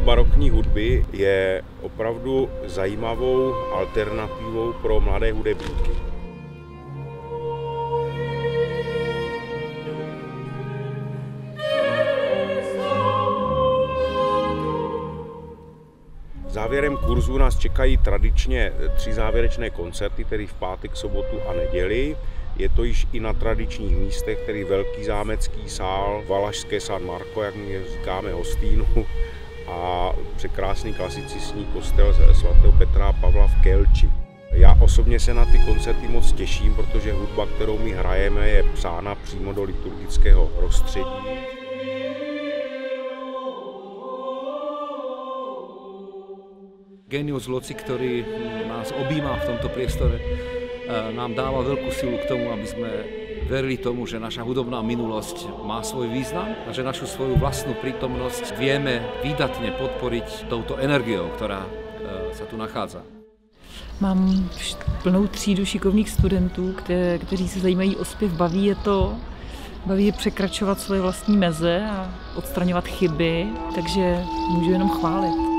škola barokní hudby je opravdu zajímavou alternativou pro mladé hudebníky. Závěrem kurzu nás čekají tradičně 3 závěrečné koncerty, tedy v pátek, sobotu a neděli. Je to již i na tradičních místech, tedy Velký zámecký sál, Valašské San Marco, jak my říkáme, Hostýnu, a překrásný klasicistní kostel svatého Petra a Pavla v Kelči. Já osobně se na ty koncerty moc těším, protože hudba, kterou my hrajeme, je psána přímo do liturgického prostředí. Genius loci, ktorý nás objíma v tomto priestore, nám dáva veľkú silu k tomu, aby sme verili tomu, že naša hudobná minulosť má svoj význam a že našu svoju vlastnú prítomnosť vieme výdatne podporiť touto energiou, ktorá sa tu nachádza. Mám plnou třídu šikovných studentů, kteří se zajímají o zpěv, baví je překračovat svoje vlastní meze a odstraňovat chyby, takže můžu jenom chválit.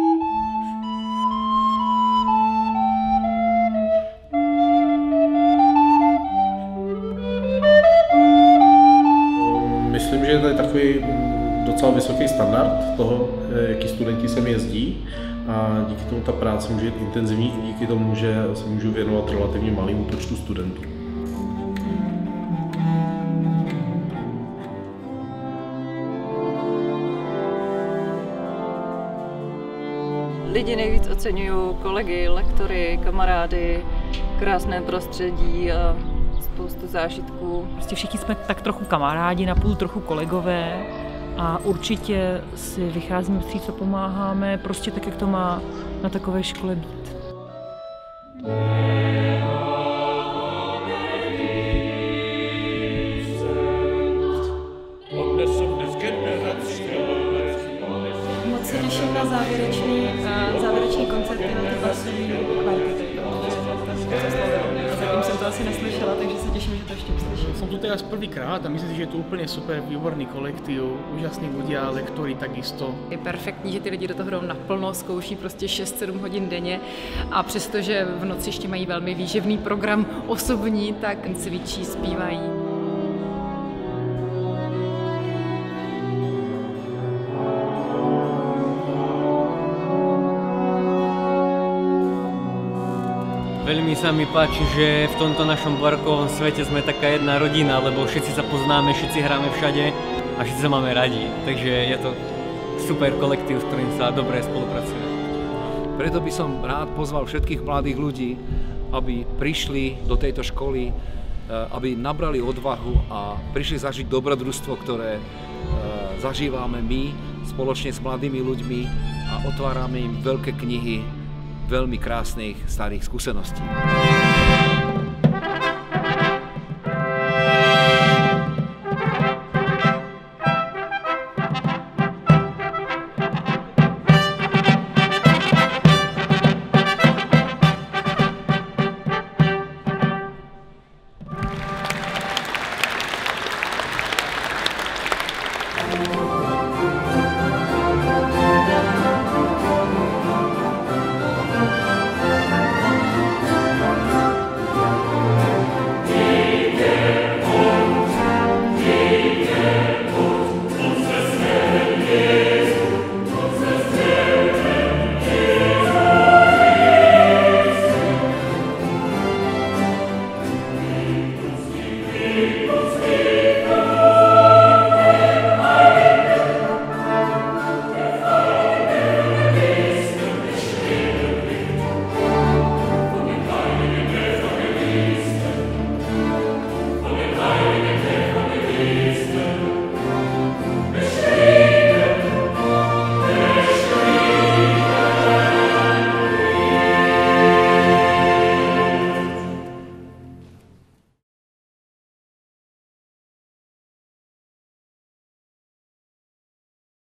Myslím, že to je takový docela vysoký standard toho, jaký studenti sem jezdí, a díky tomu ta práce může být intenzivní i díky tomu, že se můžu věnovat relativně malému počtu studentů. Lidi nejvíc oceňují kolegy, lektory, kamarády, krásné prostředí a spoustu zážitků. Prostě všichni jsme tak trochu kamarádi, napůl trochu kolegové a určitě si vycházíme vstříc a pomáháme, prostě tak, jak to má na takové škole být. Moc se těším na závěrečný koncerty na ty basový kvartety. Zatím jsem to asi neslyšela, takže se těším, že to ještě uslyším. Som tu teraz prvýkrát a myslím si, že je to úplne super, výborný kolektív, úžasní ľudia, lektory takisto. Je perfektní, že ty lidi do toho jdou naplno, zkouší prostě 6-7 hodin denně a přestože v noci ještě mají velmi výživný program osobní, tak cvičí, zpívají. Veľmi sa mi páči, že v tomto našom barokovom svete sme taká jedna rodina, lebo všetci sa poznáme, všetci hráme všade a všetci sa máme radi. Takže je to super kolektív, s ktorým sa dobre spolupracuje. Preto by som rád pozval všetkých mladých ľudí, aby prišli do tejto školy, aby nabrali odvahu a prišli zažiť dobrodružstvo, ktoré zažívame my spoločne s mladými ľuďmi a otvárame im veľké knihy veľmi krásnych starých skúseností.